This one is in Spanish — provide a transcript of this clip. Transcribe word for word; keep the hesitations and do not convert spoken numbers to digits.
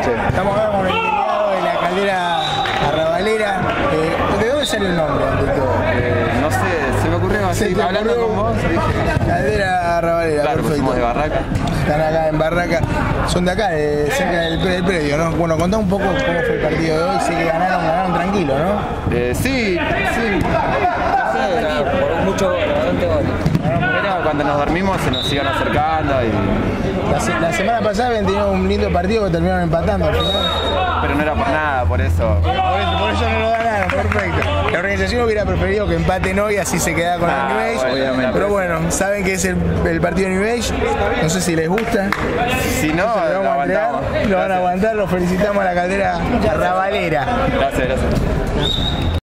noches. Estamos acá con el delegado de la caldera arrabalera. Eh, ¿De dónde sale el nombre? Eh, no sé, se me ocurrió así, ¿Se hablando ocurrió? con vos. Dije, Caldera arrabalera, claro, pues perfecto. somos de Barraca. Están acá en Barraca, son de acá, de cerca del, del predio, ¿no? Bueno, contá un poco cómo fue el partido de hoy, sé que ganaron, ganaron tranquilo, ¿no? Eh, sí, sí. Por mucho gol, bastante gol. Era cuando nos dormimos se nos iban acercando y... La, se- la semana pasada habían tenido un lindo partido que terminaron empatando al final. Pero no era por nada, por eso. Por eso, por eso no lo ganaron, perfecto. La organización hubiera preferido que empaten hoy, así se queda con Ah, el New Age. bueno, obviamente. Pero bueno, saben que es el, el partido New Age. No sé si les gusta. Si no, Lo lo vamos a entregar, aguantamos. lo van a Gracias. aguantar, los felicitamos a la caldera arrabalera. Gracias, gracias.